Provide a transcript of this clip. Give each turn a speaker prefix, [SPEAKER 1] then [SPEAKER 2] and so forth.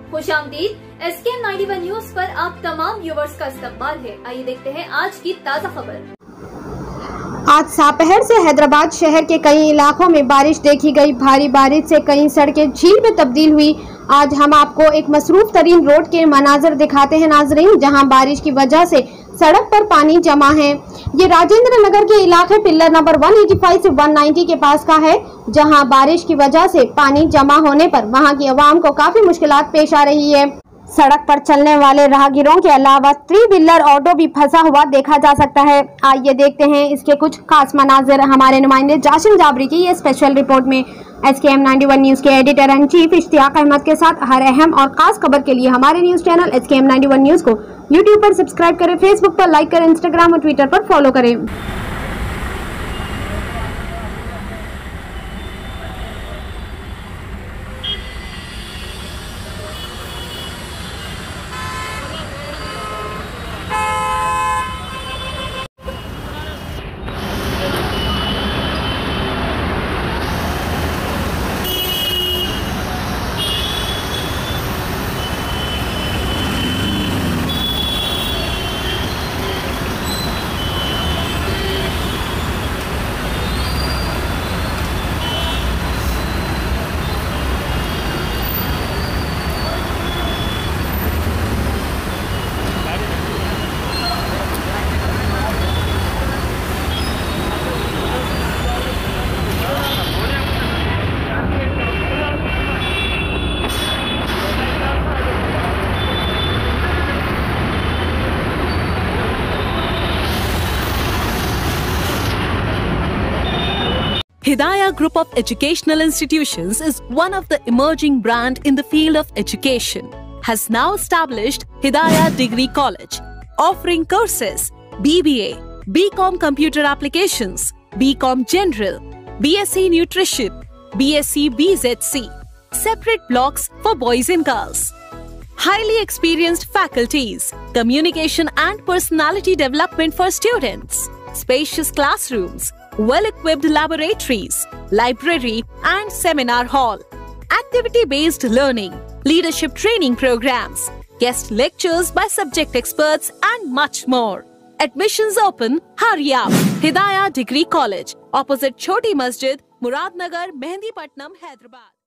[SPEAKER 1] खुशामदीद SKM 91 news पर आप तमाम व्यूवर्स का इस्तकबाल है। आइए देखते हैं आज की ताज़ा खबर।
[SPEAKER 2] आज दोपहर से हैदराबाद शहर के कई इलाकों में बारिश देखी गई। भारी बारिश से कई सड़कें झील में तब्दील हुई। आज हम आपको एक मसरूफ तरीन रोड के मनाजर दिखाते हैं नाजरीन, जहां बारिश की वजह से सड़क पर पानी जमा है। ये राजेंद्र नगर के इलाके पिल्लर नंबर 185 से 190 के पास का है, जहां बारिश की वजह से पानी जमा होने पर वहां की आवाम को काफी मुश्किलात पेश आ रही है। सड़क पर चलने वाले राहगीरों के अलावा 3 व्हीलर ऑटो भी फंसा हुआ देखा जा सकता है। आइए देखते हैं इसके कुछ खास मनाजिर हमारे नुमाइंदे जाशिम जाबरी की ये स्पेशल रिपोर्ट में। SKM 91 न्यूज के editor and chief Ishtiaq Ahmed के साथ हर अहम और खास खबर के लिए हमारे न्यूज चैनल SKM 91 न्यूज को YouTube पर सब्सक्राइब करें, फेसबुक पर लाइक करें, इंस्टाग्राम और ट्विटर पर फॉलो करें।
[SPEAKER 3] Hidayah Group of Educational Institutions is one of the emerging brand in the field of education. Has now established Hidayah Degree College, offering courses BBA, BCom Computer Applications, BCom General, BSc Nutrition, BSc BZC, separate blocks for boys and girls. Highly experienced faculties, communication and personality development for students, spacious classrooms, well-equipped laboratories, library and seminar hall, activity-based learning, leadership training programs, guest lectures by subject experts and much more. Admissions open, hurry up! Hidayah Degree College, opposite Choti Masjid, Muradnagar, Mehndipatnam, Hyderabad.